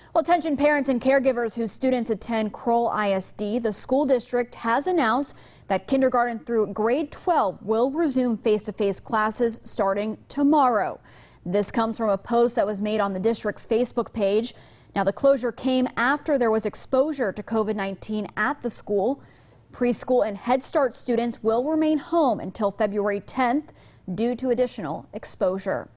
Well, attention parents and caregivers whose students attend Crowell ISD. The school district has announced that kindergarten through grade 12 will resume face-to-face classes starting tomorrow. This comes from a post that was made on the district's Facebook page. Now, the closure came after there was exposure to COVID-19 at the school. Preschool and Head Start students will remain home until February 10th due to additional exposure.